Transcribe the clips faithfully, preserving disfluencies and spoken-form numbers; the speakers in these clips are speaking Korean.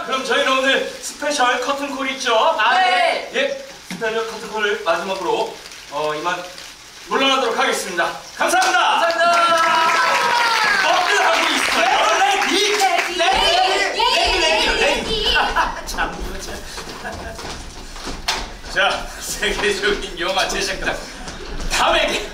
그럼 저희는 오늘 스페셜 커튼콜 있죠? 아, 네. 예, 스페셜 커튼콜을 마지막으로 어, 이만 물러나도록 하겠습니다. 감사합니다. 감사합니다. 어필 하고 있어요. 레디, 레디, 레디, 레디, 레디. 참, 자, 세계적인 영화 제작자 담에게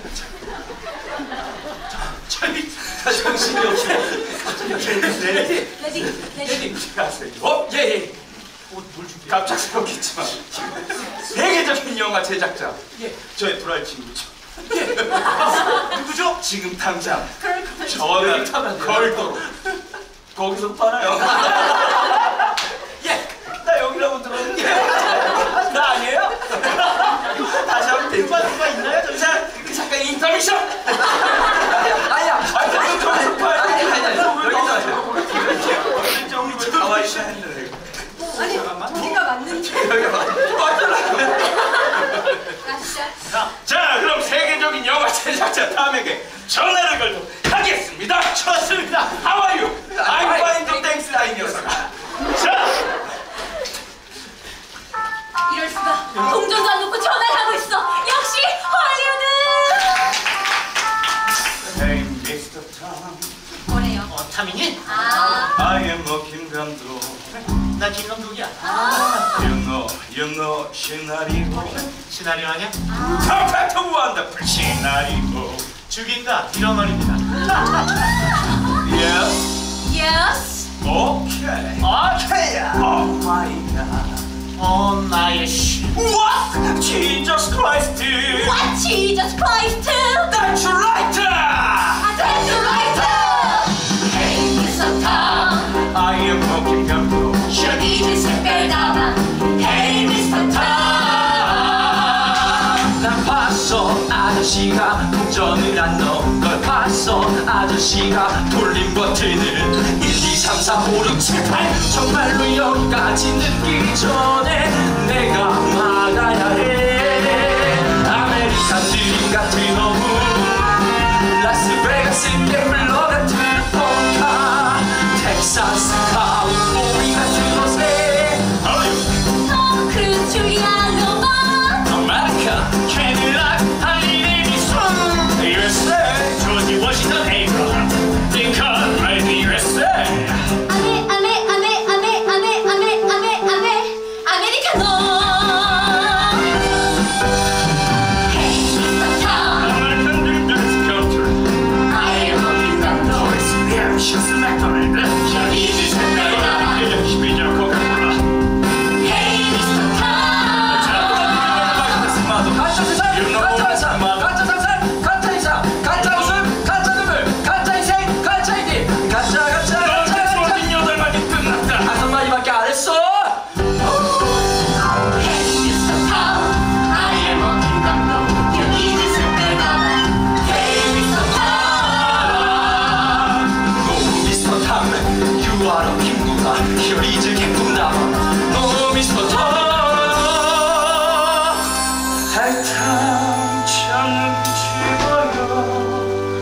저희 정신이 없네. 레디, 레디, 레디. 어? 예, 예. 어, 뭘 준비해? 갑작스럽겠지만 세계적인 영화 제작자. 예, 저의 불알 친구죠. 예. 누구죠? 지금 당장 전화 걸도록 거기서 파나요? 예, 나 여기라고 들었는데 나 아니에요? 다시 한번 대파 누가 있나요? 자, 그 잠깐 인터미션. 아니야, 아니 이거 좀 대파. 아니 아니 아니. 여기 좀 가와 있어 했는데. 아니, 네가 맞는데. 여기가 맞더라. 자, 자, 그럼 세계적인 영화 제작자 탐에게 전화를 걸도록 하겠습니다. 좋습니다. How are you? I'm fine, thanks, 이 녀석아. 자, 이럴 수가. 동전도 안 놓고 전화를 하고 있어. 역시 헐리우드. Hey, 미스터 Tom. 뭐래요? 어, 타민이? 아, I am a 김 감독. 나 김감독이야. 아, You know, you know, 시나리오. 시나리오 아니야? Perfect, wonderful 시나리오. 죽인다 이런 말입니다. Yes. yes. Okay. 오케이야. Oh my God. 어 나의 씨. What? Jesus Christ. What? Jesus Christ. That's right. That's right. Hey, 미스터 Tom. I am a 김 감독. 여기 이제 색깔 담아. Hey, 미스터 Tom. 난 봤어 아저씨가 동전을 안 넣은 걸 봤어 아저씨가 돌린 버튼을 일, 이, 삼, 사, 오, 육, 칠, 팔 정말로 여기까지 늦기 전에 내가 막아야 해 아메리칸 드림 같은 어부 라스베가스의 흘러같은 펑카 텍사스 카우보이 같은 옷에 톰 크루즈 줄리아 로버트. 아메리카 캐딜락 할리 데이비슨 유에스에이 조지 워싱턴 에이브러함 링컨 라이트 유에스에이 아메 아메 아메 아메 아메 아메 아메 아메 아메리카노. Hey, 미스터 Tom. American dream dance culture. I am a 김감독. Delicious McDonald's. 여기 이제 색깔 담아. 십이자 코카콜라. Hey, 미스터 Tom. 가짜 세상 가짜 회사 가짜 상상 가짜 이사 가짜 웃음 가짜 눈물 가짜 인생 가짜 얘기 가짜 가짜 가짜 가짜 여덟 마디 끝났다. 다섯 마디밖에 안 했어 Hey, 미스터 Tom. I am a 김감독. 여기 이제 색깔 담아. Hey, 미스터 Tom. 너 미스터 탐 유아로 김구가 히어리즈 개꿈다 너 미스터 탐 한참 잠을 집어요.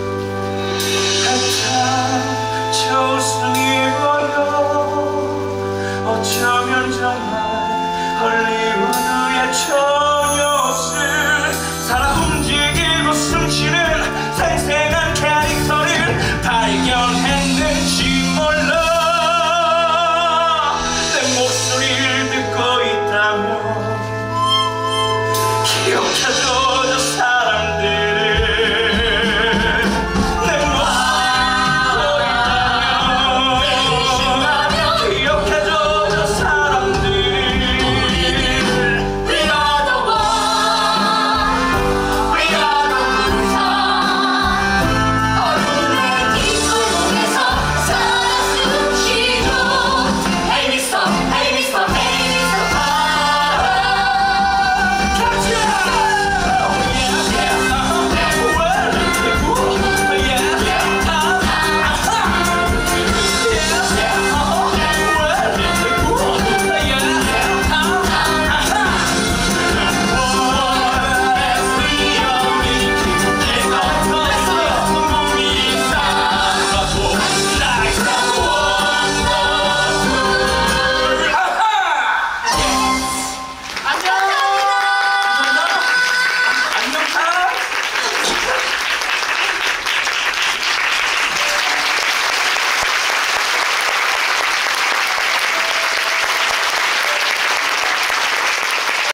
한참 저 웃음이어요. 어쩌면 정말 헐리우드의 저